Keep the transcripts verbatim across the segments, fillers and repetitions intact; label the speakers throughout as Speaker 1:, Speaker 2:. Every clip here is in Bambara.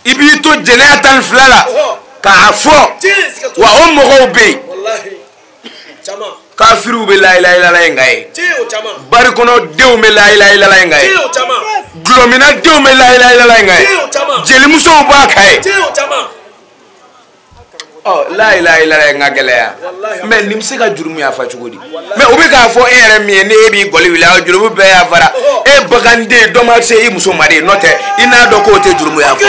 Speaker 1: ibi to jɛnɛya tan fila la k'a fɔ wa o mɔgɔw bɛ yen kafiriw bɛ la ilaha illallah in kan ye bari kɔnɔ denw bɛ la ilaha illallah in kan ye gulɔmina denw bɛ la ilaha illallah in kan ye jelimusow b'a kan ye ɔ la ilaha illallah in ka gɛlɛya mɛ nin bɛ se ka jurumu yafa cogo di mɛ u bɛ k'a fɔ e yɛrɛ min ye ne e b'i gɔli wuli aw jurumu bɛɛ yafara e baganden dɔ ma se i muso ma de n'o tɛ i n'a dɔn k'o tɛ jurumu yafa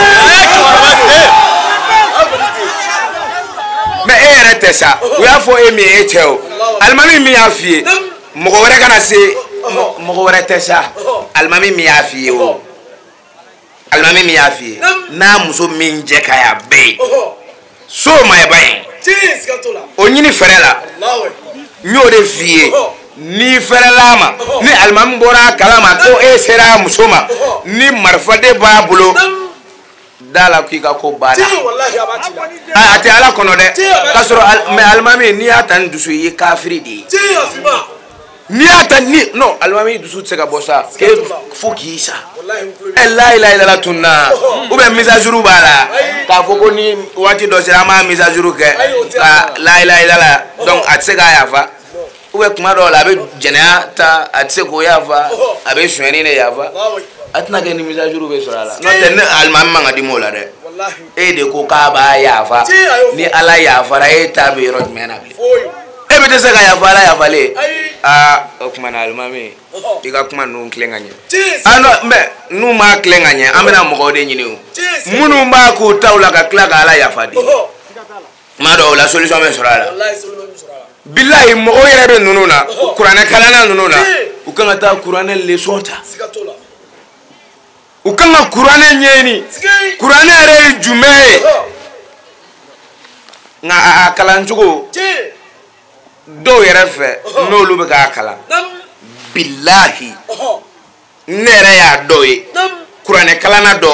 Speaker 1: mɛ e yɛrɛ tɛ sa u y'a fɔ e min ye e cɛ o alimami min y'a f'i ye mɔgɔ wɛrɛ kana se mɔgɔ wɛrɛ tɛ sa alimami min y'a f'i ye o alimami min y'a f'i ye n'a muso min jɛ ka y'a bɛɛ ye so ma ye ba ye o ɲini fɛrɛ la n y'o de f'i ye ni fɛrɛla ma ni alimami bɔra a kalama ko e sera a muso ma ni marifa de b'a bolo da la k'i ka ko banna a tɛ ala kɔnɔ dɛ k'a sɔrɔ mɛ alimami n'i y'a ta ni dusu ye i ye kafiri de ye n'i y'a ta ni non alimami dusu tɛ se ka bɔ sa k'e fo k'i sa ɛ la ilaha illallah tunna ou bien mise à jour b'a la k'a fɔ ko ni waati dɔ sera an b'a mise à jour kɛ ka la ilaha illallah donc a tɛ se k'a yafa ou bien kuma dɔw la a bɛ jɛnɛya ta a tɛ se k'o yafa a bɛ sonyɛni de yafa a tɛna kɛ ni mise à jour bɛ sɔrɔ a la n'o tɛ ne alimami man ka di m'o la dɛ e de ko k'a b'a yafa ni ala yafara e ta bɛ yɔrɔ jumɛn na bilen e bɛ tɛ se ka yafa ala yafalen aa o tuma na alimami i ka kuma ninnu tilen ka ɲɛ ah non mɛ n'u m'a tilen ka ɲɛ an bɛna mɔgɔw de ɲini o minnu b'a k'u taw la ka tila ka ala yafa di tuma dɔw la solution bɛ sɔrɔ a la bilahi mɔgɔw yɛrɛ bɛ ninnu na kuranɛ kalanna ninnu na u kan ka taa kuranɛ leçon ta u kan ka kuranɛ ɲɛɲini kuranɛ yɛrɛ ye jumɛn ye nka a kalan cogo dɔw yɛrɛ fɛ n'olu bɛ k'a kalan bilahi ne yɛrɛ y'a dɔw ye kuranɛ kalanna dɔ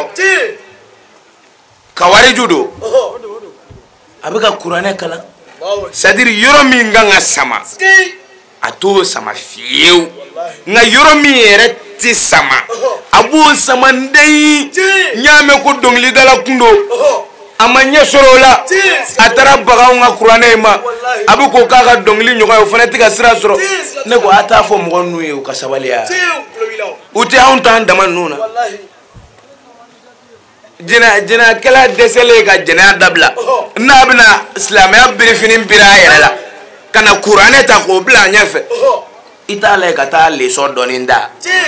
Speaker 1: kawariju don a bɛ ka kuranɛ kalan c'est à dire yɔrɔ min kan ka sama a t'o sama fiyewu nka yɔrɔ min yɛrɛ tɛ sama a b'o sama ndeyi n y'a mɛn ko dɔnkilidala kun don a ma ɲɛ sɔrɔ o la a taara baganw ka kuranɛ in ma a bɛ ko k'a ka dɔnkili ɲɔgɔn ye o fana tɛ ka sira sɔrɔ ne ko a t'a fɔ mɔgɔ ninnu ye u ka sabali ya u tɛ anw t'an dama ninnu na jɛnɛ jɛnɛkɛla dɛsɛlen ka jɛnɛya dabila n'a bɛna silamɛya birifini biri a yɛrɛ la ka na kuranɛ ta k'o bila a ɲɛfɛ i t'a lajɛ ka taa leçon dɔɔni da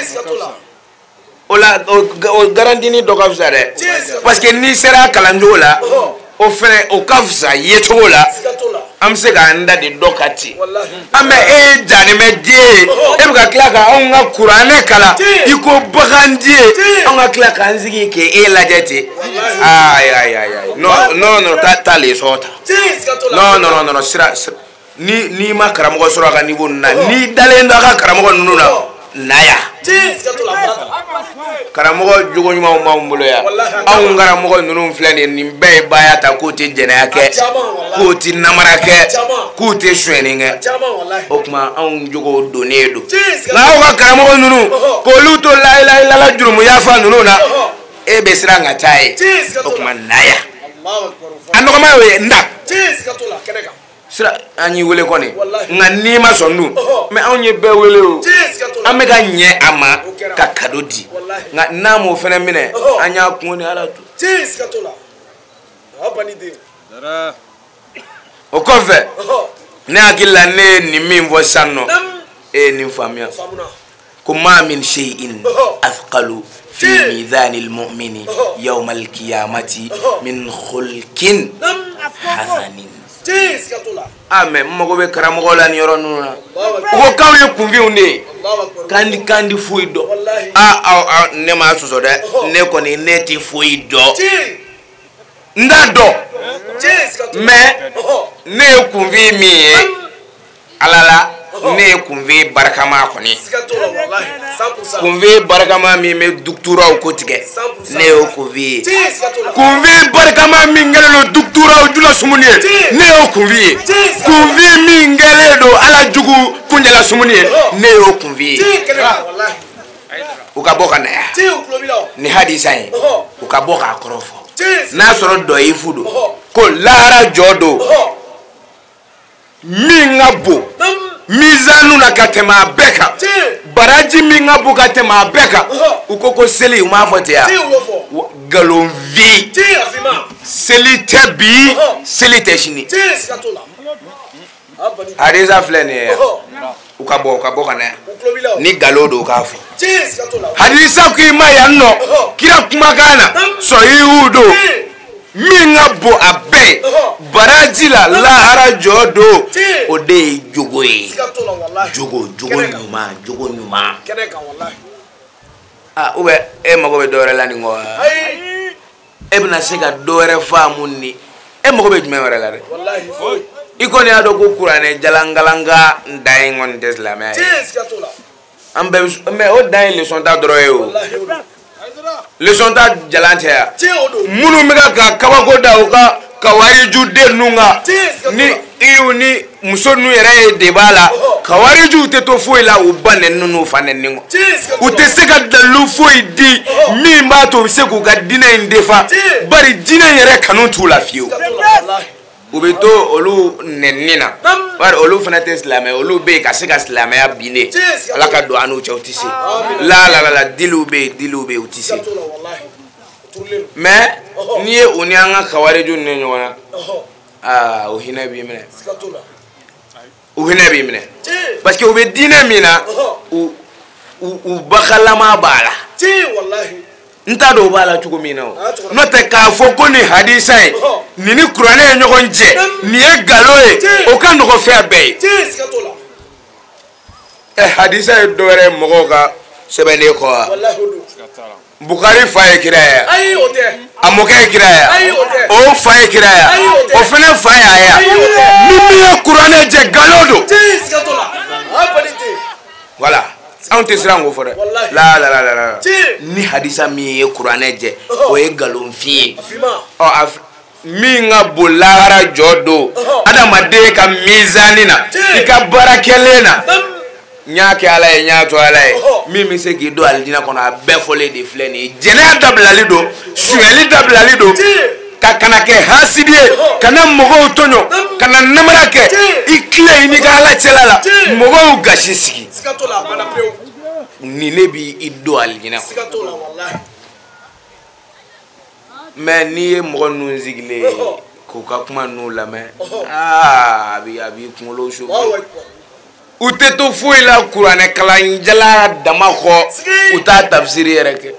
Speaker 1: o la o garantini dɔ ka fisa dɛ parce que n'i sera kalancogo la o fɛnɛ o ka fisa yecogo la an bɛ se k'an da de dɔ ka ten an bɛ e ye janimɛ den ye e bɛ ka tila ka anw ka kuranɛ kalan i ko bagandi ye anw ka tila k'an sigi k'e lajɛ ten ayi ayi ayi non non non taa taa leçon ta non non non sira ni n'i ma karamɔgɔ sɔrɔ a ka niveau ninnu na n'i dalen don a ka karamɔgɔ ninnu na na yan karamɔgɔ jogo ɲumanw b'anw bolo yan anw karamɔgɔ ninnu filɛ nin ye nin bɛɛ ye baaya ta k'u tɛ jɛnɛya kɛ k'u tɛ namara kɛ k'u tɛ sonyɛni kɛ o tuma anw jogo donnen don nka aw ka karamɔgɔ ninnu k'olu to la ilaha illallah jurumu yafa ninnu na e bɛ siran ka taa ye o tuma na yan a nɔgɔma y'o ye n da sira an y'i wele kɔni nka n'i ma sɔn dun mɛ anw ye bɛɛ wele o an bɛ ka ɲɛ a ma ka kado di nka n'a m'o fana minɛ an y'a kun ni ala to o kɔfɛ ne hakili la ne ye nin min fɔ sisan nɔ e ye nin faamuya ko ma min shay'in athqalu fi mizanil mu'mini yawmal qiyamati min khulqin hasanin ah mais mago bɛ karamɔgɔ la ni yɔrɔ ninnu na u ko k'aw ye kunfinw de ye kandi kandi foyi dɔn ah aw ne m'a sɔsɔ dɛ ne kɔni ne tɛ foyi dɔn n t'a dɔn mais ne ye kunfin min ye ala la ne ye kunfin barikama kɔni kunfin barikama min bɛ dukuturaw ko tigɛ ne y'o kunfin ye kunfin barikama min kɛlen don dukuturaw jula sumuni ye ne y'o kunfin ye kunfin min kɛlen don ala jugu kunjɛla sumuni ye ne y'o kunfin ye u ka bɔ ka na yan ni hadisa ye u ka bɔ k'a kɔrɔ fɔ n'a sɔrɔ dɔ y'i fu don ko lahara jɔ don min ka bon mizanu na ka tɛmɛ a bɛɛ kan baraji min ka bon ka tɛmɛ a bɛɛ kan u ko ko seli u m'a fɔ ten wa nkalon vi seli tɛ bi seli tɛ sini hadiza filɛ nin ye u ka bɔ u ka bɔ ka na yan ni nkalon don u k'a fɔ hadiza k'i ma yan nɔ kira kumakan na sɔhihu don min ka bon a bɛɛ baraji la lahara jɔ don o de ye jogo ye jogo jogo ɲuman jogo ɲuman ah ou bien e mago bɛ dɔwɛrɛ la nin kɔ wa e bɛna se ka dɔwɛrɛ faamu ni e mago bɛ jumɛn wɛrɛ la dɛ i kɔni y'a dɔn ko kuranɛ jalangalanga dan ye kɔni tɛ silamɛya ye an bɛɛ mais o dan ye leçon ta dɔrɔn ye o leçon ta jalan tɛ ya minnu bɛ ka kabako da u ka kawariju den ninnu kan ni iw ni muso ninnu yɛrɛ ye débat la kawarijuw tɛ to foyi la u ba nɛni n'u fa nɛni kɔ u tɛ se ka dalilu foyi di min b'a to u bɛ se k'u ka diinɛ in défend bari diinɛ in yɛrɛ kanu t'u la fiyewu u bɛ to olu nɛni na bari olu fana tɛ silamɛ olu bɛ yen ka se ka silamɛya binne ala ka don an n'u cɛ u tɛ se la la la la diliw bɛ yen diliw bɛ yen u tɛ se mais n'i ye u ni an ka kawariju ninnu ɲɔgɔn na aa o hinɛ b'i minɛ u hinɛ b'i minɛ parce que u bɛ diinɛ min na u u bakalama b'a la n t'a dɔn u b'a la cogo min na o n'o tɛ k'a fɔ ko nin hadisa ye nin ni kuranɛ ye ɲɔgɔn cɛ nin ye nkalon ye o ka nɔgɔn fɛn bɛɛ ye ɛ hadisa ye dɔwɛrɛ ye mɔgɔw ka sɛbɛnnen kɔ wa Bukari fa ye kira ya a mɔkɛ ye kira ya o fa ye kira ya o fana fa y'a ya ni min ye kuranɛ jɛ nkalon don voilà anw tɛ siran k'o fɔ dɛ la la la la ni hadisa min ye kuranɛ jɛ o ye nkalonfin ye ɔ min ka bon lahara jɔ don adamaden ka mizani na i ka baarakɛlen na n y'a kɛ ala ye n y'a to ala ye min bɛ se k'i don alijinɛ kɔnɔ a bɛɛ fɔlen de filɛ nin ye jɛnɛya dabilali don suyɛli dabilali don ka kana kɛ hasidi ye kana mɔgɔw tɔɲɔ kana namara kɛ i tile i n'i ka ala cɛla la mɔgɔw gasi sigi ni ne b'i i don alijinɛ kɔnɔ mais n'i ye mɔgɔ ninnu sigilen ye k'u ka kuma ninnu lamɛn aa a b'i a b'i kunkolo so u tɛ to foyi la kuranɛ kalanjala dama kɔ u t'a tafsiri yɛrɛ kɛ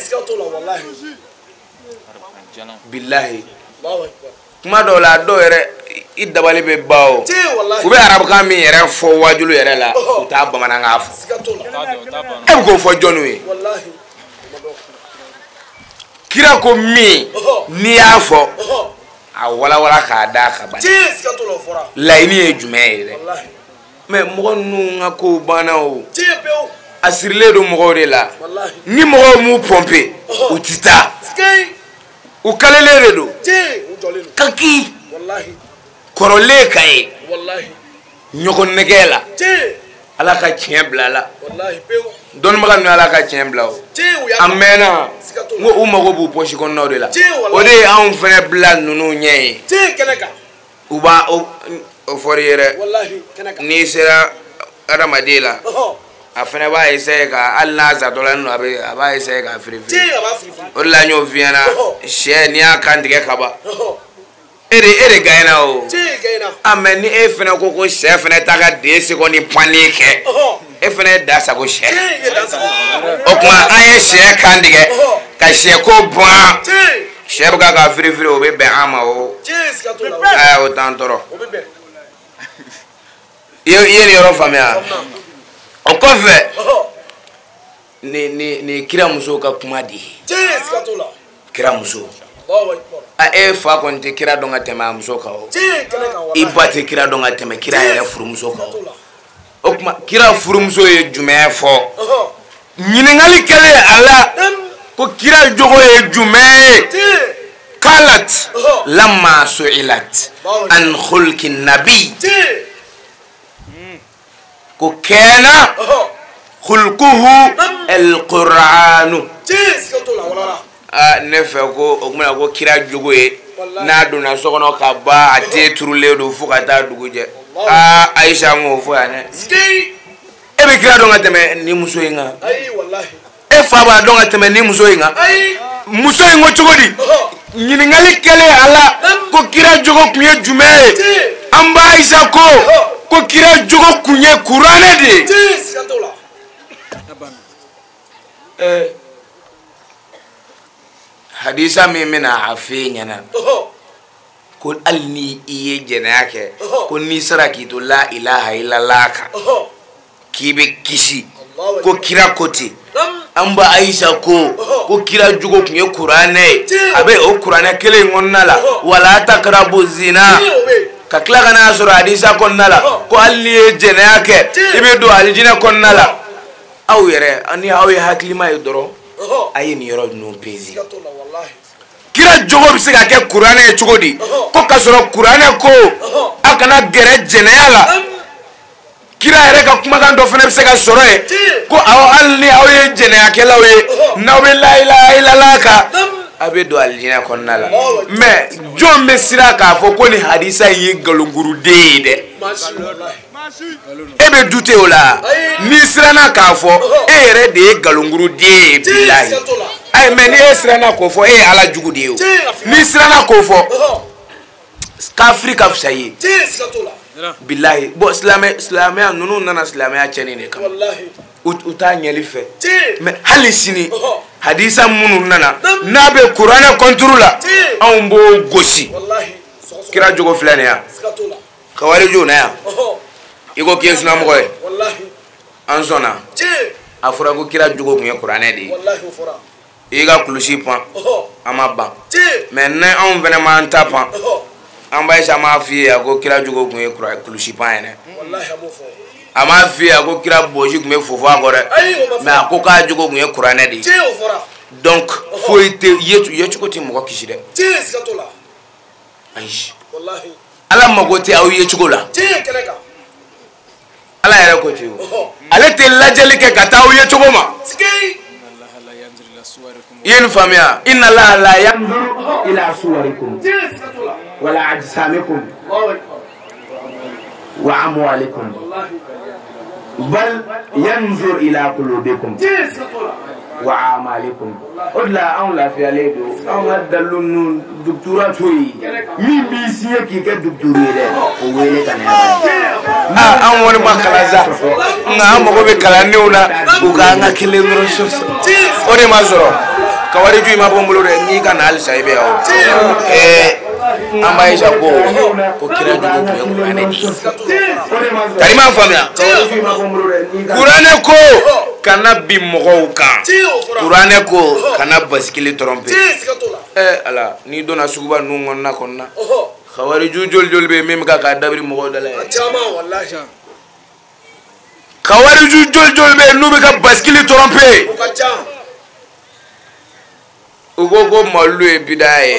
Speaker 1: bilahi kuma dɔw la dɔw yɛrɛ i dabali bɛ ban o u bɛ arabukan min yɛrɛ fɔ wajulu yɛrɛ la u t'a bamanankan fɔ e bɛ k'o fɔ jɔnniw ye kira ko min n'i y'a fɔ a walawala k'a da ka ban laɲini ye jumɛn ye dɛ mais mɔgɔ ninnu ka kow banna o a sirilen don mɔgɔw de la ni mɔgɔw m'u pɔnpe u tɛ taa u kalelen de don kaki kɔrɔlen ka ye ɲɔgɔn nɛgɛ la ala ka tiɲɛ bila la dɔnnibaga ninnu ala ka tiɲɛ bila o a mɛnna n ko u mago b'u pɔsi kɔnɔnaw de la o de ye anw fana bila ninnu ɲɛ ye u b'a o fɔra i yɛrɛ n'i sera adamaden la a fana b'a essayer ka hali n'a zatɔla ninnu a bɛ a b'a essayer k'a firifiri o de la n y'o f'i ɲɛna sɛ n'i y'a kan tigɛ ka ban e de e de gagnera o ah mais ni e fana ko ko sɛ fana ta ka den seconde panni kɛ e fana ye da sago sɛ o tuma an ye sɛ kan tigɛ ka sɛ ko bɔn sɛ bɛ ka ka firifiri o bɛ bɛn an ma o ɛ o t'an tɔɔrɔ i ye nin yɔrɔ faamuya o kɔfɛ ni ni ni kira muso ka kuma di kira muso a e fa kɔni tɛ kira dɔn ka tɛmɛ a muso kan o i ba tɛ kira dɔn ka tɛmɛ kira yɛrɛ furumuso kan o kuma kira furumuso ye jumɛn fɔ ɲininkali kɛlen a la ko kira jogo ye jumɛn ye kalat lamma su'ilat an khulqi nabi ko kɛna khulquhu alqur'anu ah ne fe ko o kuma ko kira jogo e na do na so kono ka ba ate turule do fu ka ta duguje ah Aisha ngo fu ane e be kira do ngateme ni muso inga ai wallahi e fa ba do ngateme ni muso inga ai muso ingo chogodi nyini ngali kele ala ko kira jogo kuye jume amba Aisha ko ko kira jogo kunye Qur'ane de eh hadisa mi mina afinya na ko alni iye jena yake ko ni saraki to la ilaha illallah ka kibe kishi ko kira koti amba Aisha ko ko kira jugo kunye Qur'ane abe o Qur'ane kele ngonnala wala taqrabu zina kakla kana sura hadisa konnala ko alni jena yake ibe do aljina konnala aw yere ani aw haklima yodoro ayi ni yoro no pezi kira jogo bi se ka ke Qur'ane chugodi ko kasoro Qur'ane ko akana gere jeneyala kira yere ka kuma kan do fene bi se ka soro e ko aw alni aw ye jeneya ke lawe nawe la ilaha illallah ka abe do aljina konnala mais jombe sira ka fo ko ni hadisa yi galunguru de de ebe douté ola ni sirana ka fo e yere de galunguru de billahi ay mais ni sirana ko fo e ala jugu de o ni sirana ko fo ka Afrika fsayi billahi bo islamé islamé nunu nana islamé a cheni ne kam wallahi uta nyeli fe mais halisini hadisa munu nana nabe Qur'ane contrôla on bo gosi wallahi kira jogo flane ya kawari jo na ya iko kesu na mo koy wallahi ansona afura ko kira jogo mu Qur'ane di wallahi fura iga kulusi pan amaba mais ne on vraiment tapan amba jama fi ko kira jogo mu Qur'ane kulusi pan ne wallahi amo fo ama fi ko kira boji mu fofo agore mais ko ka jogo mu Qur'ane di donc faut être yetu yetu ko ti mo ko kishide aish wallahi ala magoti aw yetu la ala yara ko ti ale te lajeli ke kata aw yetu ma yen famia inna la la yanzuru ila suwarikum wala ajsamikum wa amwalikum bal yanzur ila qulubikum wa amalikum odla on la fi aledo on adalun doctoratori mi bi siye ki ke doctori de o wele kan ah an woni makalaza nga mo ko be kala neula u ga nga kile ngoro so ore mazoro kawari ju ma bombulo re ni kan al saibe o eh amba Aisha ko ko kira jugo ko Qur'ane kalima famia Qur'ane ko kana bi mogoka Qur'ane ko kana baskili trompe eh ala ni dona suguba nungon na konna khawari ju jol jol be mem ka ka dabri mogo dala chama wallahi khawari ju jol jol be nubi ka baskili trompe ugo go malu e bidaye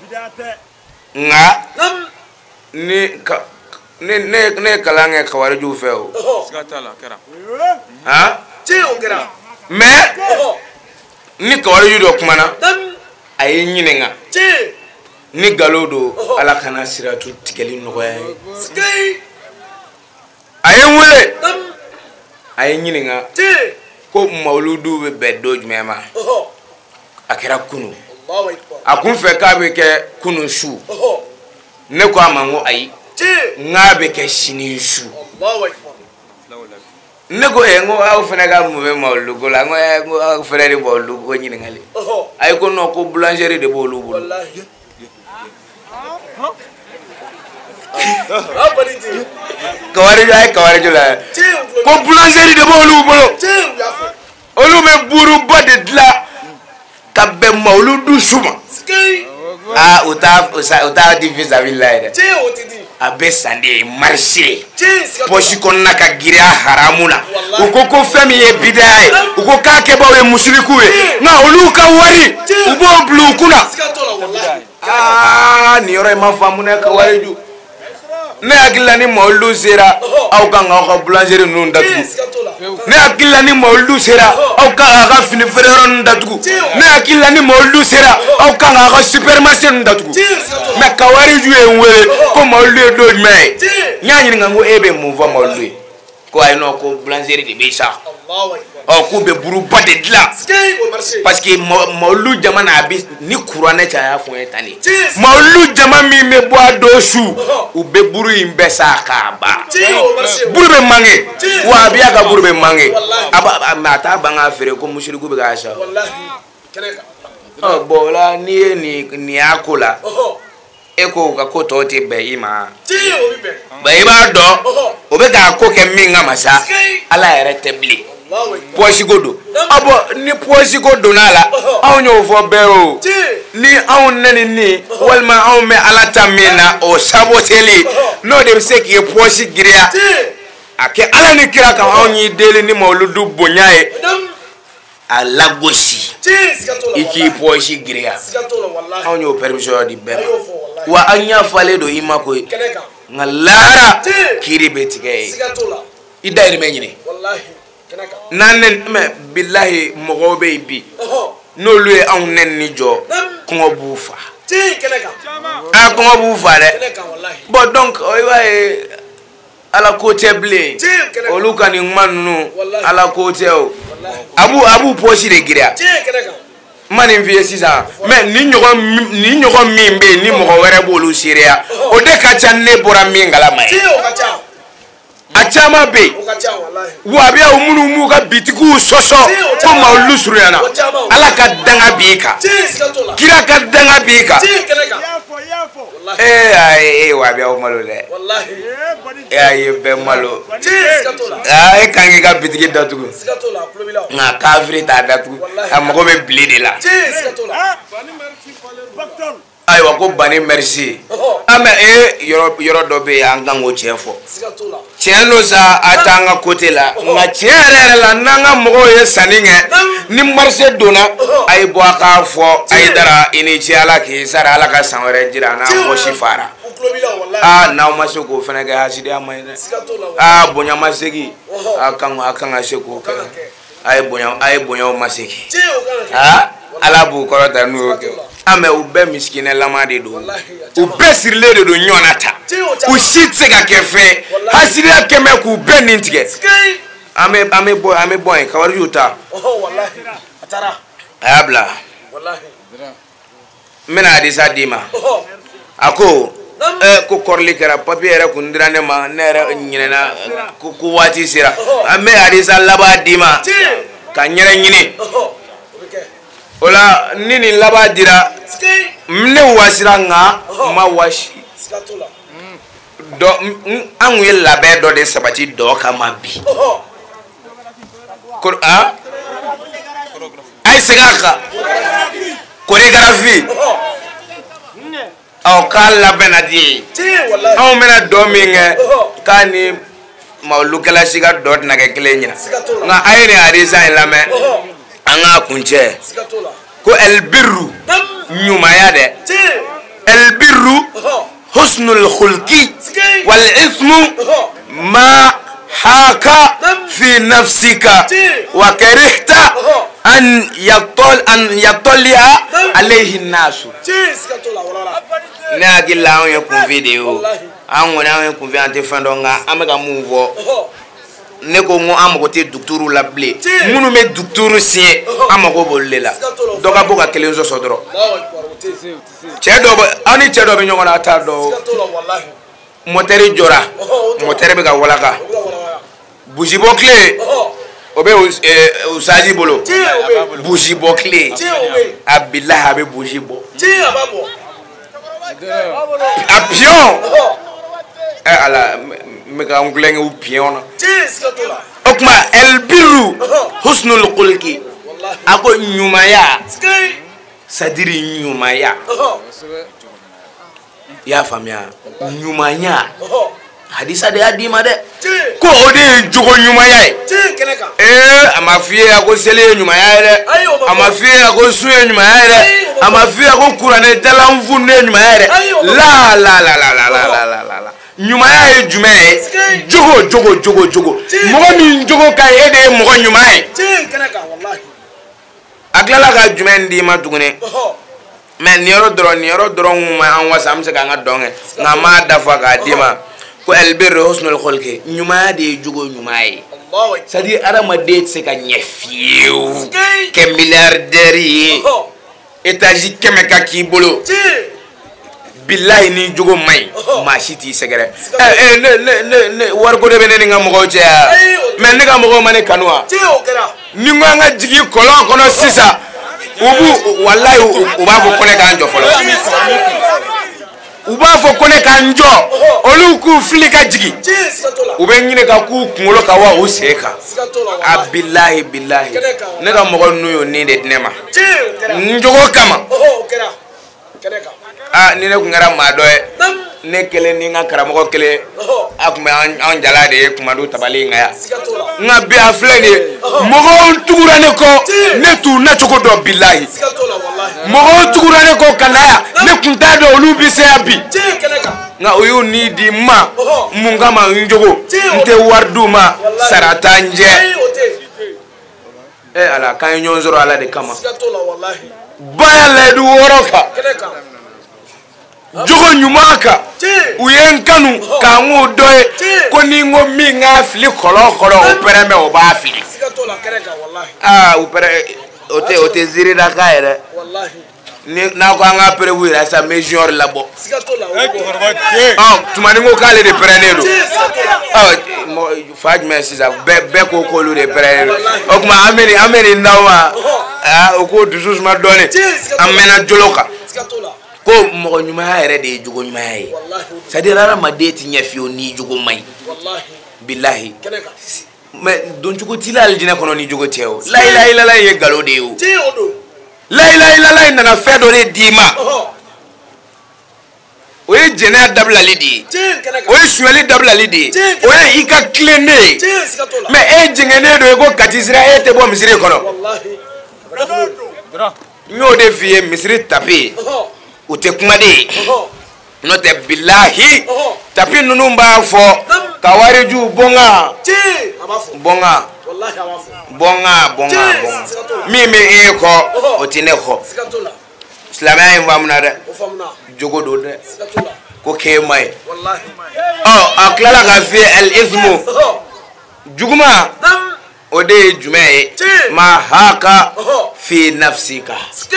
Speaker 1: nga ni ka ne ne ne kalange khawari ju feo skatala kera ha ti ongera mais ni khawari ju do kumana ay nyinenga ti ni galodo ala kana siratu tikeli nogoya skay ay wule ay nyinenga ti ko mauludu be beddo jmema akira kunu Allahu akbar akun fe ka be ke kunu shu ne ko amango ayi nga be ke shini shu Allahu akbar ne ko engo aw fena ga mu be maulugo la ngo ngo fena di bolugo nyini ngali ay ko no ko boulangerie de bolugo wallahi kawari ay kawari jula ko boulangerie de bolugo olu be buru bode dla kabbe mauludu shuma ah uta uta divisa billahi je otidi abesande marché pochi konna ka gira haramuna uko ko fami e bidai uko ka ke bawe mushriku we na olu ka wari ubo blu kuna ah ni yore ma famuna ka wari ju ne hakilila ni mawulu sera aw kan aw ka boulangerie ninnu datugu ne hakilila ni mawulu sera aw kan aw ka fini feere yɔrɔ ninnu datugu ne hakilila ni mawulu sera aw kan aw ka supermarché ninnu datugu mais Kawariju ye n wele ko mawulu ye don jumɛn ye n y'a ɲininka n ko e bɛ mun fɔ mawulu ye ko ayi non ko boulangerie de bɛ sa ɔ k'u bɛ buruba de dilan parce que mawulu jama n'a bi ni kuranɛ caya fɔ n ye tan de mawulu jama min bɛ bɔ a don su u bɛ buru in bɛɛ sa k'a ban buru bɛ mange wa a bɛ y'a ka buru bɛ mange a b'a mɛ a t'a ban k'a feere ko musiriku bɛ k'a sa ɔ bɔn o la n'i ye nin nin y'a ko la e ko ka ko tɔw tɛ bɛn i ma ba i b'a dɔn o bɛ k'a ko kɛ min kama sa ala yɛrɛ tɛ bilen poisi ko don a bɔ ni poisi ko donna la anw y'o fɔ bɛɛ o ni anw nɛni ni walima anw bɛ ala ta min na o saboteli n'o de bɛ se k'i poisi giriya a kɛ ala ni kira kan anw y'i deli ni mawuludu bonya ye a lagosi i k'i poisi giriya anw y'o permission di bɛɛ ma wa an y'a falen don i ma koyi nka lahara kiri bɛ tigɛ ye i dayirimɛ ɲini n'an nɛni mɛ bilahi mɔgɔw bɛ yen bi n'olu ye anw nɛni ni jɔ kɔngɔ b'u fa a kɔngɔ b'u fa dɛ bon donc i b'a ye ala ko tɛ bilen olu ka nin kuma ninnu ala ko tɛ o a b'u a b'u posi de giriya n ma nin f'i ye sisan mɛ ni ɲɔgɔn ni ɲɔgɔn min bɛ yen ni mɔgɔ wɛrɛ b'olu seereya o de ka ca ne bɔra min kalama ye a caman bɛ yen wa a bɛ aw minnu m'u ka bitigiw sɔsɔ ko mawulu surunyana ala ka danga b'i kan kira ka danga b'i kan ee ayi wa a bɛ aw malo dɛ e ayi bɛɛ malo aa e kan k'i ka bitigi datugu nka kafiri t'a datugu a mago bɛ bile de la ayiwa ko bani merci ah mais e yɔrɔ yɔrɔ dɔ bɛ yen an kan k'o tiɲɛ fɔ tiɲɛ don sa a t'an ka côté la nka tiɲɛ yɛrɛ yɛrɛ la n'an ka mɔgɔw ye sanni kɛ ni marché donna a ye bɔ a k'a fɔ a ye dara i ni ce ala k'i sara ala ka san wɛrɛ jira n'an wɔsi fara aa n'aw ma se k'o fana kɛ hasidiya ma ye dɛ aa bonya ma segin a kan a kan ka se k'o kɛ a ye bonya a ye bonyaw ma segin aa ala b'u kɔrɔ ta n'o y'o kɛ ah mais u bɛɛ misikinɛlama de don u bɛɛ sirilen de don ɲɔgɔn na ta u si tɛ se ka kɛ fɛn hasidiya kɛmɛ k'u bɛɛ nin tigɛ an bɛ an bɛ bɔ an bɛ bɔ yen Kawariju ta a y'a bila n bɛna hadisa d'i ma a ko ɛ ko kɔrɔli kɛra papiye yɛrɛ kun dira ne ma ne yɛrɛ ɲinɛna ko ko waati sera an bɛ hadisa laban d'i ma ka n yɛrɛ ɲini o la ni nin laban dira ne wasira nka n ma wasi dɔ an kun ye labɛn dɔ de sabati dɔ kama bi ko a a ye segin a kan chorégraphie ɔ k'a labɛn na di ye anw bɛna dɔ min kɛ k'a ni mawulukɛla si ka dɔ tɛna kɛ kelen ɲina nka a ye nin hadisa in lamɛn an k'a kuncɛ ko elbirru ɲumanya dɛ elbirru husnul khulqi wal ismu ma haka fi nafsika wa karihta an yaqtal an yaqtaliha alayhi nasu ne hakilila anw ye kunfi de ye o an kɔni anw ye kunfi an tɛ fɛn dɔn nka an bɛ ka mun fɔ ne ko n ko an mago tɛ dukuturu la bilen minnu bɛ dukuturu siɲɛ an mago b'olu de la dɔ ka bɔ ka kelen sɔsɔ dɔrɔn cɛ dɔ bɛ aw ni cɛ dɔ bɛ ɲɔgɔn na a t'a dɔn mɔtɛri jɔra mɔtɛri bɛ ka walaka busi bɔ tile o bɛ usaji bolo busi bɔ tile a bilahi a bɛ busi bɔ a pion ɛ ala n bɛ ka n kulonkɛ o pion na o tuma elbiru husnul khulqi a ko ɲumanya sadiri ɲumanya i y'a faamuya ɲumanya hadisa de y'a d'i ma dɛ ko o de ye jogo ɲumanya ye ee a ma f'i ye ko seli ye ɲumanya ye dɛ a ma f'i ye ko sun ye ɲumanya ye dɛ a ma f'i ye ko kuranɛ dalanfunu ye ɲumanya ye dɛ la la la la la la la la la ɲumanya ye jumɛn ye jogo jogo jogo jogo mɔgɔ min jogo ka e de ye mɔgɔ ɲuman ye a tilala ka jumɛn d'i ma tuguni mais nin yɔrɔ dɔrɔn nin yɔrɔ dɔrɔn ma an wasa an bɛ se k'an ka dɔn kɛ nka an m'a dafa k'a d'i ma ko albirru husnul khulqi ɲumanya de ye jogo ɲuman ye c'est à dire adamaden tɛ se ka ɲɛ fiyewu kɛ milliardaire ye étage kɛmɛ ka k'i bolo billahi ni jogo mayi maa si t'i sɛgɛrɛ eh ne ne ne ne wariko de bɛ ne ni n ka mɔgɔw cɛ ya mais ne ka mɔgɔw ma ne kanu wa ni n ko an ka jigin kɔlɔn kɔnɔ sisan u b'u walayi u b'a fɔ ko ne k'an jɔ fɔlɔ u b'a fɔ ko ne k'an jɔ olu k'u fili ka jigin u bɛ ɲini ka k'u kunkolo kan wa u sen kan a billahi billahi ne ka mɔgɔ ninnu y'o nin de di ne ma n jogo kama ah ni ne kun kɛra maa dɔ ye ne kelen ni n ka karamɔgɔ kelen a kun bɛ an jala de ye kumadu tabali in kan yan nka bi a filɛ nin ye mɔgɔw tugura ne kɔ ne t'u nacogo dɔn billahi mɔgɔw tugura ne kɔ ka na yan ne kun t'a dɔn olu bɛ se yan bi nka o y'u ni di n ma mun kama n jogo n tɛ wari d'u ma sara t'an jɛ eh ala k'an ye ɲɔgɔn sɔrɔ ala de kama ba ya layidu wɔɔrɔ kan jogo ɲuman kan u ye n kanu k'an k'o dɔ ye ko ni n ko min k'a fili kɔlɔn kɔnɔ o pɛrɛmɛ o b'a fili aa o pɛrɛ o tɛ o tɛ ziirida k'a yɛrɛ ni n'a ko an k'a pɛrɛwu yɛrɛ sisan n bɛ junior labɔ ɔ tumani ko k'ale de pɛrɛnnen don ɔ fa jumɛn sisan bɛɛ bɛɛ ko k'olu de pɛrɛnnen don o tuma an bɛ nin an bɛ nin d'aw ma aa o k'o dusu suma dɔɔnin an mɛnna jolo kan. ko mɔgɔ ɲumanya yɛrɛ de ye jogo ɲumanya ye c'est à dire adamaden tɛ ɲɛ fiyewu ni jogo man ɲi billahi mais don cogo t'i la alijinɛ kɔnɔ ni jogo tɛ o la ilaha illallah ye nkalon de ye o la ilaha illallah nana fɛn dɔ de d'i ma o ye jɛnɛya dabilali de ye o ye sonyali dabilali de ye o ye i ka tilen ne ye mais e jɛngɛnen don i ko kati sira e tɛ bɔ misiri kɔnɔ n y'o de f'i ye misiri tapi u tɛ kuma de ye n'o tɛ bilahi tapi ninnu b'a fɔ ka wariju bɔnga bɔnga bɔnga bɔnga min bɛ e kɔ o tɛ ne kɔ silamɛya in faamuna dɛ jogo don dɛ ko k'e ma ye ɔ a tilala ka f'i ye al-ismu juguma o de ye jumɛn ye ma haka fi nafsika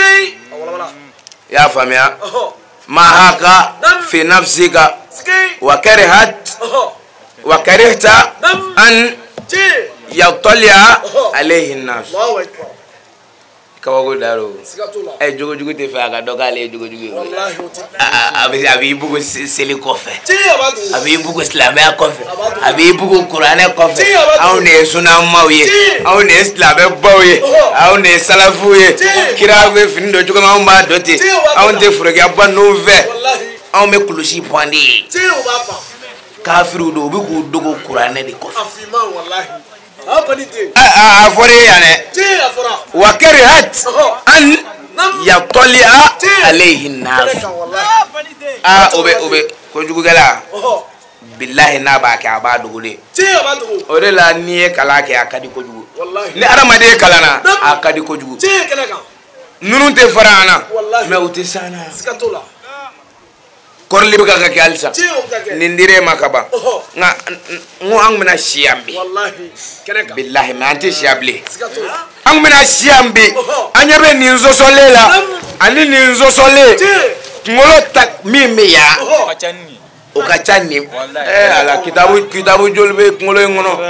Speaker 1: y'a faamuya ma haka fi nafsika wa karihat wa karihta an yattali'a alayhi an-nas kawago daro eh jogo jogo te fa ka dogale jogo jogo abi abi bugo seli kɔfɛ abi bugo islamia kɔfɛ abi bugo qur'ana kɔfɛ aw ne sunna maw ye aw ne islamia baw ye aw ne salafu ye kira be fini do jogo ma ba dote aw te furoga ba no ve aw me kulusi pandi kafiru do bi ku dogo qur'ana de kɔfɛ afima wallahi a fɔra e yan dɛ wa karihat an yattali'a alayhi an-nas a o bɛ o bɛ kojugukɛla billahi n'a b'a kɛ a b'a dogo de o de la n'i ye kalan kɛ a ka di kojugu ni adamaden ye kalan na a ka di kojugu ninnu tɛ fara an na mais u tɛ s'an na kɔrɔli bɛ ka kɛ halisa nin dire ma ka ban nka n ko an bɛna si yan bi billahi mais an tɛ si yan bilen an bɛna si yan bi an ɲɛ bɛ nin sɔsɔlen la ani nin sɔsɔlen kunkolo ta min bɛ yan o ka ca nin ɛɛ ala kitabu kitabu joli bɛ kunkolo in kɔnɔ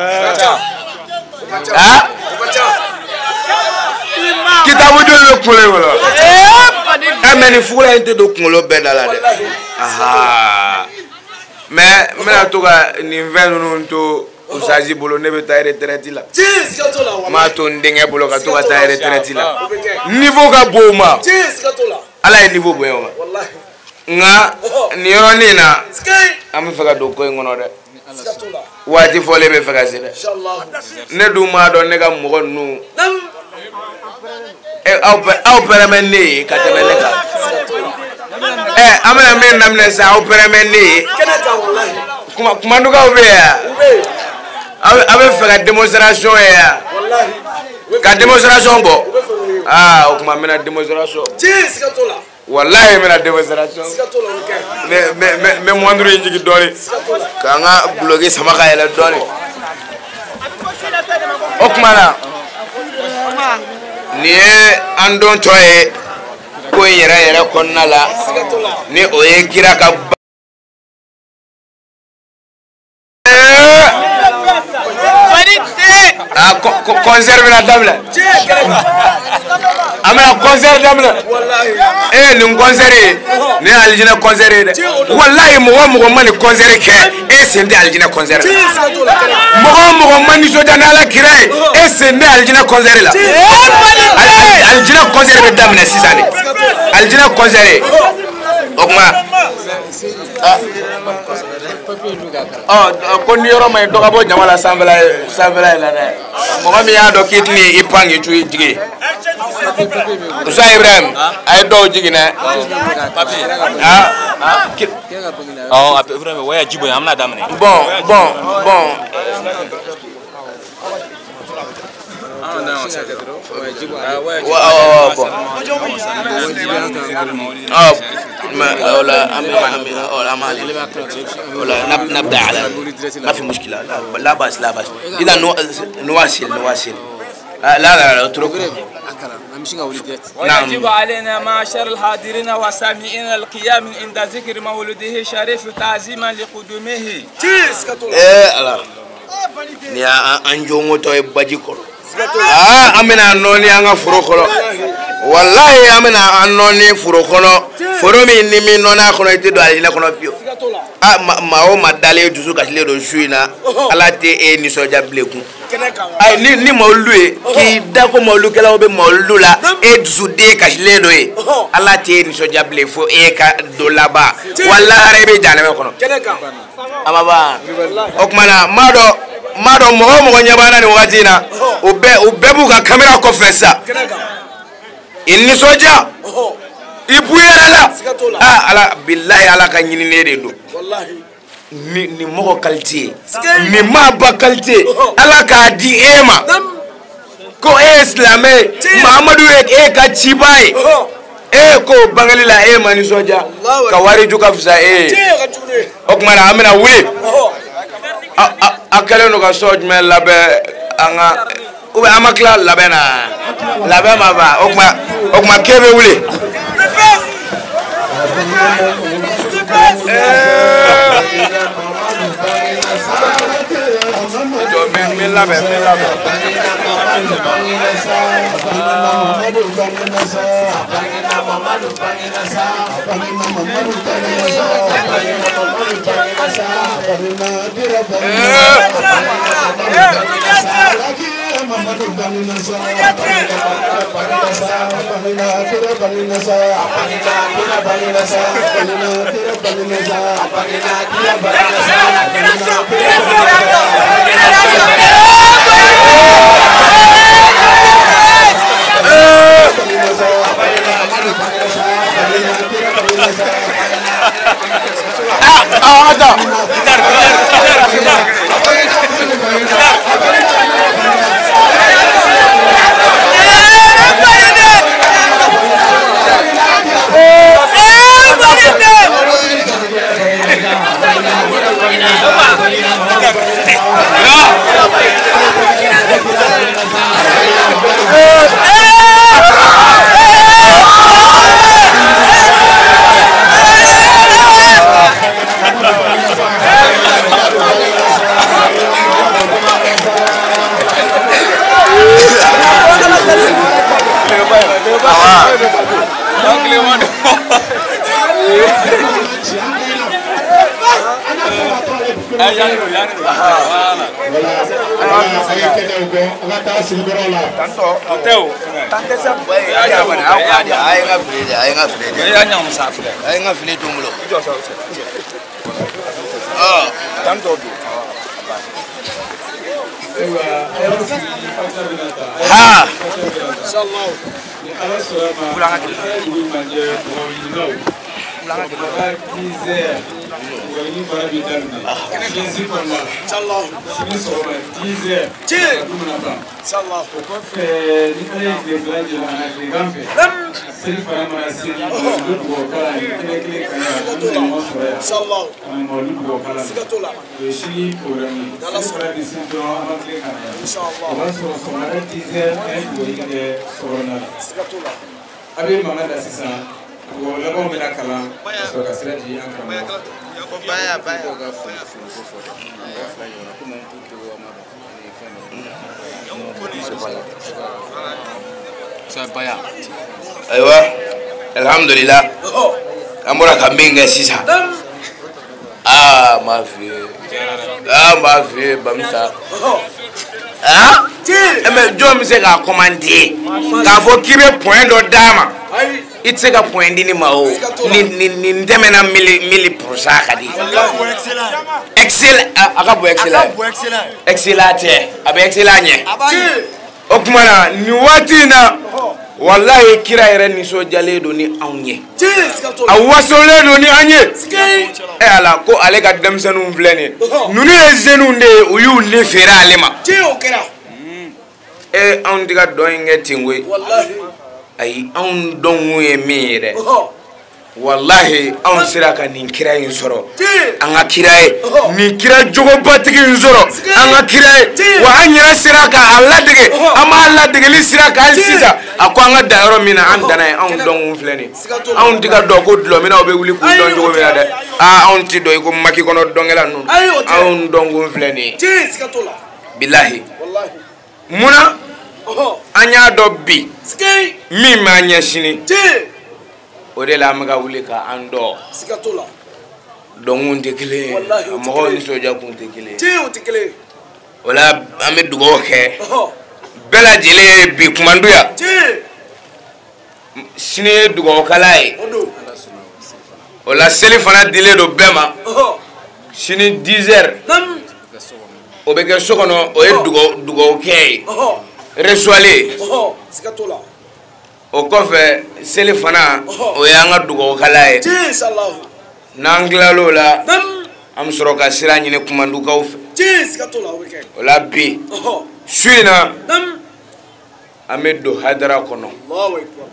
Speaker 1: ah kitabu joli bɛ kunkolo in kɔnɔ ɛ mais nin fugula in tɛ don kunkolo bɛɛ da la dɛ. Aha. Mais n bɛna to ka nin fɛn ninnu to usazi bolo ne bɛ taa retraite la n b'a to n denkɛ bolo ka to ka taa retraite la niveau ka bon o ma ala ye niveau bonya o ma nka nin yɔrɔnin na an bɛ fɛ ka don ko in kɔnɔ dɛ waati fɔlen bɛ fɛ ka se dɛ ne dun m'a dɔn ne ka mɔgɔ ninnu aw pɛrɛmɛ ne ye ka tɛmɛ ne kan eh an bɛna min daminɛ sisan aw pɛrɛmɛ ne ye kuma kuma nduga ube ya abe abe fera démonstration ya ka démonstration bo ah o kuma mena démonstration
Speaker 2: Cheers katola
Speaker 1: wallahi mena démonstration me me me mondru njigi doli ka nga bloguer sama ka yela doli o kuma na ni andon toye ko yera yera konna la ni o ye kira ka ah concert la table amena concert table eh ni concert ni aljina concert de wallahi mo mo man concert ke eh sende aljina concert mo mo man so dana la kirai eh sende aljina concert la aljina concert be damne sisane aljina concert okma oh kon yoro may doga bo jamala sambala sambala la ne mo mi ya do kitni ipangi tu jigi Usa Ibrahim ay do jigi na papi ah oh ape vraiment waya jibo amna damne bon bon bon ah bon ah ما ولا أمي أمي ولا مالي ولا نب نبدأ على ما في مشكلة لا لا بس لا بس إذا نو نواصل نواصل لا لا لا اترك
Speaker 3: نعم ويجب علينا معشر الحاضرين والسامعين القيام عند ذكر مولده شريف تعظيما لقدومه
Speaker 1: إيه لا يا أنجومو توي باجيكو ah amena noni anga furokolo wallahi amena anoni furokolo foromi ni mi nona kono ite do alina kono pio ah ma o madale dusu kasile do shuina ala te e ni soja bleku ay ni ni mawlue ki dako mawlu kala obe mawlu la e dusu de kasile do e ala te ni soja ble fo e ka do laba wallahi rebe jana me kono amaba okmana mado mado mo mo nyabana ni wakati na ube ubebu ka kamera confessa inni soja ipuyera la ah ala billahi ala ka nyini ne de do wallahi ni ni mo qualité ni ma ba qualité ala ka di ema ko islamé Muhammadu e ka chibai e ko bangali la e mani soja ka wari juka fisa e okmana amina wuli akale no ka soj men labe anga ube amakla labe na labe maba okma okma kebe wuli do men men labe men labe ah ada ha inshallah
Speaker 2: Abi mama da sisan wo labo mina kala so ka sira di an kama baya baya ga fu fu fu fu ko mo ko wa ma sa baya
Speaker 1: aywa alhamdulillah amura kambinga sisa ah ma fi ah ma fi bamsa ah mais jom se ka commander ka fo kibe point do dama itse ka point ni mao ni ni ndemena mili mili prosa kadi excel aka bo excellent excellent abe excellent nye okumana ni watina wallahi kira yere ni so jale do ni awnye awasole do ni anye e ala ko ale ka demsenu mvlene nunu ezenu nde uyu le fera alema e on diga do nge tingwe wallahi ay on donwu e mire wallahi on siraka ni kira yin soro anga kirae ni kira jogo batigi yin soro anga kirae wa anyira siraka alla dige ama alla dige li siraka al sisa akwanga dairo mina andana on donwu fleni on diga do ko dlo mina obe wuli ku don jogo mina de ah on ti do ko maki kono dongela nun on donwu fleni billahi wallahi muna anya do bi mi ma nya shini ode la maga wuli ka ando sikatola dongun tekele mo ni soja kun tekele ti o tekele wala ame dugo ke bela jele bi kumanduya ti sine dugo kalai wala seli fana dile do bema sine dix heures o be ke sokono o e dugo dugo ke resoale sikatola o kofe seli fana o yanga dugo kala e inshallah nanglalo la am soro ka sira nyine kumandu ka ofe sikatola weekend wala bi suina amedo hadara kono Allahu akbar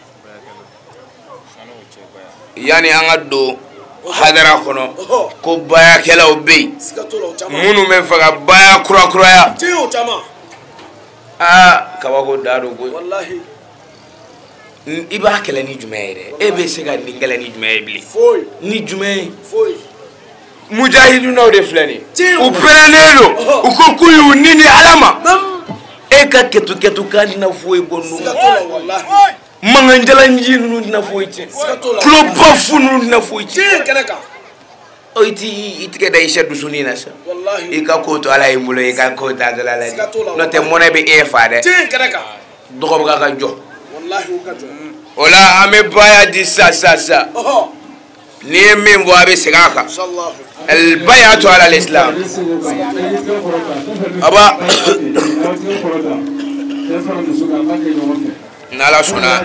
Speaker 1: yani anga do hadara kono ko baya kala obe munu me faga baya kura kura ya tiyo chama ah kawago daro go wallahi iba kala ni jumeere e be sega ni ngala ni jumeere bli foy ni jumeere foy mujahidun no de flani u prenelo u ko kuyu nini alama e ka ketu ketu kan na foy gonu wallahi manganjala njinu na foy ci club bafunu na foy ci kanaka o iti itike da isha dusuni na sa wallahi e ka ko to ala imulo e ka ko ta dala la no te mona be e faade ci kanaka dogo ga ka jo wallahi u ka jo ola ame baya di sa sa sa ni min bo abe sigaka inshallah al bay'atu ala al islam aba nala suna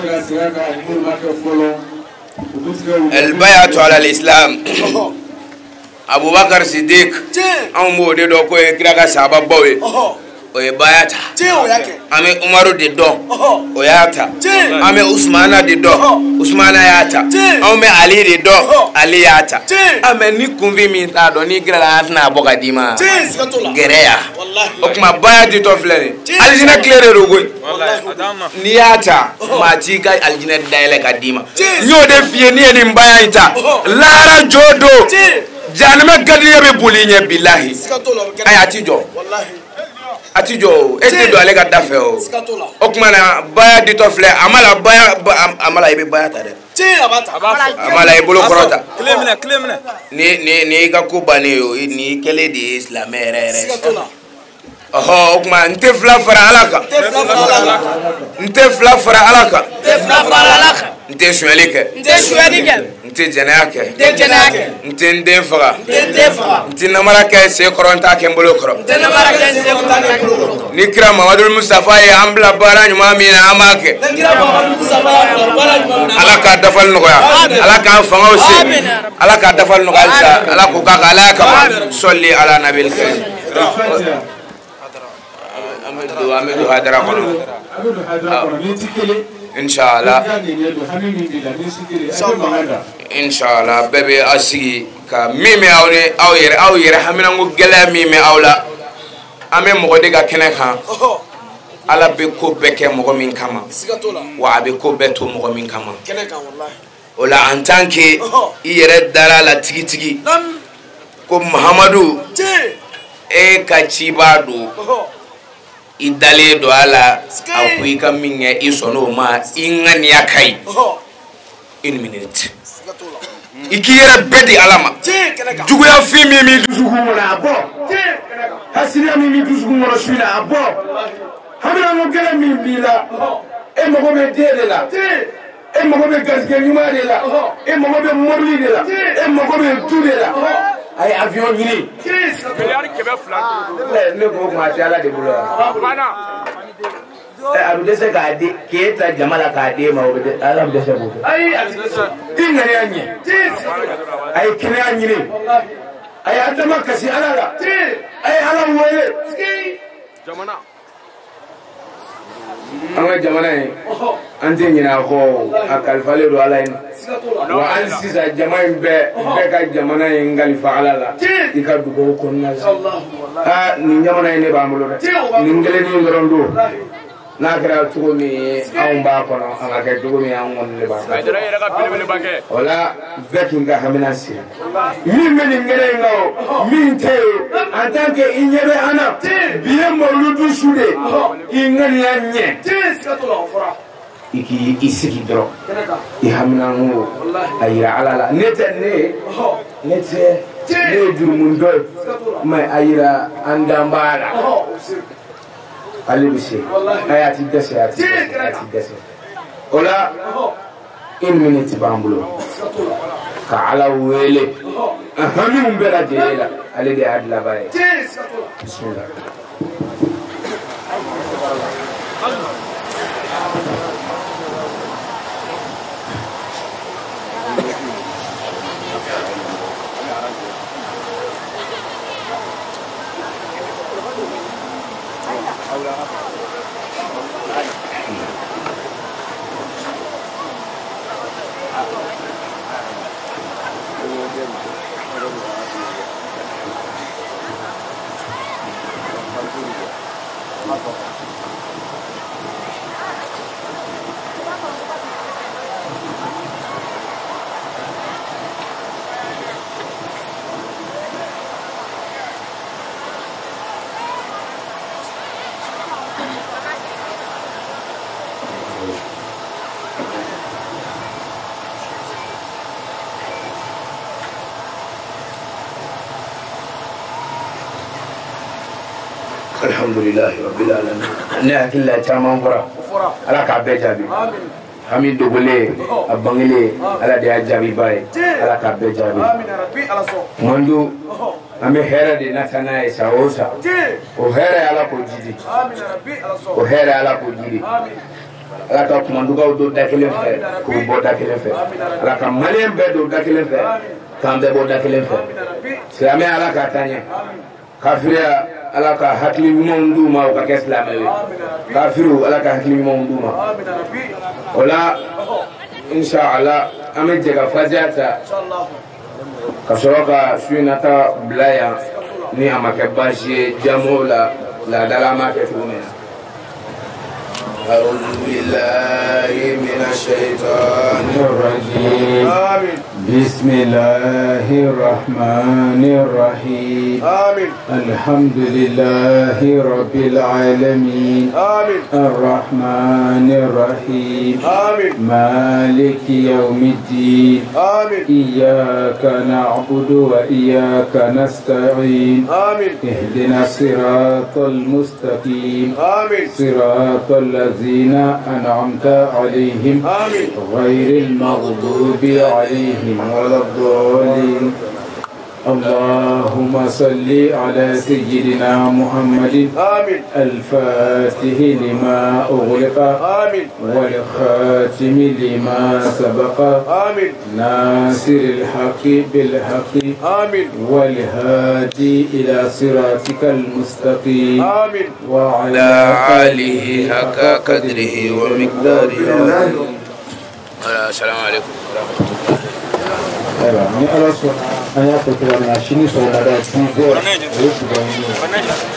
Speaker 1: al bay'atu ala al islam Abu Bakar Siddiq an mo de do ko e kira ka sahaba bawe o e bayata ame Umaru de do o yata ame Usmana de do Usmana yata ame Ali de do Ali yata ame ni kunvi mi ta do ni gira na boka dima gereya o kuma bayati to flere aljina claire ro goy ni yata ma ti ka aljina daile ka dima nyo de fie ni ni mbayita lara jodo janama gadiya be bulinye billahi ayati jo wallahi atijo ete do ale ka dafe o o kuma na baya dito fle amala baya amala ibe baya ta de ti abata amala ibolo korota klemna klemna ni ni ni ka ko bane o ni kele de islam ere ere oho o kuma nte fla fara alaka nte fla fara alaka nte fla fara alaka nte suɲɛli kɛ
Speaker 4: nte suɲɛli kɛ
Speaker 1: nte jɛnɛya kɛ
Speaker 4: nte jɛnɛya kɛ
Speaker 1: nte n den faga
Speaker 4: nte n den faga
Speaker 1: nte namara kɛ sen kɔrɔ n t'a kɛ n bolo kɔrɔ
Speaker 4: nte namara kɛ n sen kɔrɔ n t'a kɛ n bolo kɔrɔ
Speaker 1: ni kira Mamadu Mustafa ye an bila baara ɲuman min na an b'a kɛ
Speaker 4: ni kira Mamadu Mustafa ye an bila baara ɲuman min na
Speaker 1: ala k'a dafali nɔgɔya ala k'an fangaw se ala k'a dafali nɔgɔya halisa ala k'o k'a kan ala y'a kama sɔli ala nabil karim Amadu Amadu hadara kɔnɔ inshallah inshallah bɛɛ bɛ aw sigi ka min bɛ aw ni aw yɛrɛ aw yɛrɛ haminanko gɛlɛya min bɛ aw la an bɛ mɔgɔ de ka kɛnɛ kan ala bɛ ko bɛɛ kɛ mɔgɔ min kama wa a bɛ ko bɛɛ to mɔgɔ min kama o la en tant que i yɛrɛ dara la tigitigi ko Mahamadu e ka ciba do i dalen do a la a ko i ka min kɛ i sɔnn'o ma i ŋaniya ka ɲi une minute i k'i yɛrɛ bɛɛ di ala ma juguya fin min b'i dusukun kɔnɔ a bɔ hasidiya min b'i dusukun kɔnɔ su in na a bɔ haminanko gɛlɛn min b'i la e mago bɛ den de la e mago bɛ garijɛgɛ ɲuman de la e mago bɛ mobili de la e mago bɛ du de la a ye avion ɲini ne ko kuma tɛ ala de bolo a bɛ dɛsɛ k'a di k'e ta jama la k'a di e ma o bɛ ala bɛ dɛsɛ k'o kɛ i ŋaniya ɲɛ a ye kɛnɛya ɲini a ye adama kasi ala la a ye ala wele an ka jamana in an tɛ ɲinɛ a kɔ a kalifalen don ala in wa an sisan jama in bɛɛ bɛɛ ka jamana in kalifa ala la i ka dugawu kɔnɔna la aa nin jamana in ne b'an bolo dɛ nin kelennin dɔrɔn don n'a kɛra cogo min ye anw b'a kɔnɔ an ka kɛ cogo min an kɔni de b'a kɔnɔ o la bɛɛ k'i ka hamina sigi min bɛ nin kɛnɛ in kan o min tɛ yen en tant que i ɲɛ bɛ an na bi ye mawuludu su de i ŋaniya ɲɛ i k'i i sigi dɔrɔn i haminanko a yira ala la ne tɛ ne ne tɛ ne ye jurumundɔ ye mɛ a yira an dan b'a la ale bɛ se a y'a ti dɛsɛ a ti dɛsɛ o la une minute b'an bolo ka ala wele hamiw bɛɛ lajɛlen la ale de y'a dilanba ye bisimila. Alhamdulillahi rabbil alamin ne hakili la caman fɔra ala k'a bɛɛ jaabi hami dogolen a bangelen ala de y'a jaabi ba ye ala k'a bɛɛ jaabi mandu an bɛ hɛrɛ de nata n'a ye sa o sa o hɛrɛ ala k'o jidi o hɛrɛ ala k'o jidi ala ka kumandugaw don da kelen fɛ k'u bɔ da kelen fɛ ala ka maliyɛn bɛɛ don da kelen fɛ k'an bɛɛ bɔ da kelen fɛ silamɛ ala k'a taa ɲɛ kafiriya ala ka hakili ɲumanw d'u ma o ka kɛ silamɛ ye kafiru ala ka hakili ɲumanw d'u ma o la inshallah an bɛ jɛ ka fatiha ta ka sɔrɔ ka su in nata bila yan ni a ma kɛ baasi ye jamuw la laadala an b'a kɛ cogo min na. أعوذ بالله من الشيطان الرجيم
Speaker 2: بسم الله الرحمن الرحيم آمين الحمد لله رب العالمين آمين الرحمن الرحيم آمين مالك يوم الدين آمين إياك نعبد وإياك نستعين آمين اهدنا الصراط المستقيم آمين صراط الذين أنعمت عليهم آمين غير المغضوب عليهم ولا الضالين اللهم صل على سيدنا محمد آمين الفاتح لما أغلق آمين والخاتم لما سبق آمين ناصر الحق بالحق آمين والهادي إلى صراطك المستقيم آمين وعلى آله حق قدره ومقداره. السلام عليكم ورحمة الله. Ela, ni ala sɔnna an y'a fɔ cogoya min na sini sɔgɔmada dix heures o ye